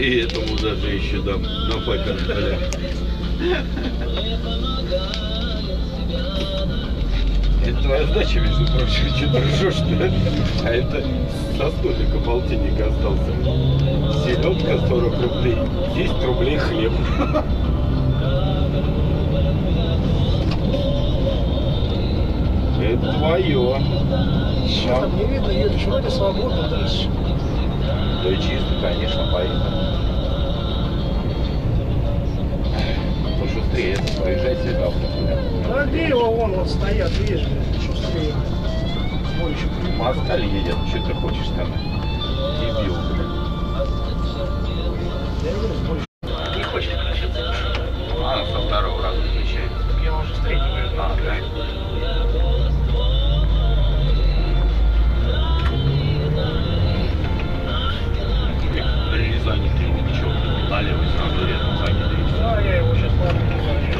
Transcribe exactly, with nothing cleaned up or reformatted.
И этому даже еще дам на факер. Это твоя сдача, между прочим, что-то ржешь-то. А это со столика полтинника остался. Селедка сорок рублей, десять рублей хлеб. Это твое. Что там не видно, Юрич, вроде свободно дальше. Да и чисто, конечно, поехали. Пошустрее, поезжайте завтра. Да где его вон вот стоят, видишь, шустрее. Вон еще Москаль едет, что ты хочешь там? Дебил, блин. Не хочет включиться? Она со второго раза включает. Я уже с третьего. А, да. Рязани ты ничего не налево, сразу рядом заняли. Да, я его сейчас ладно.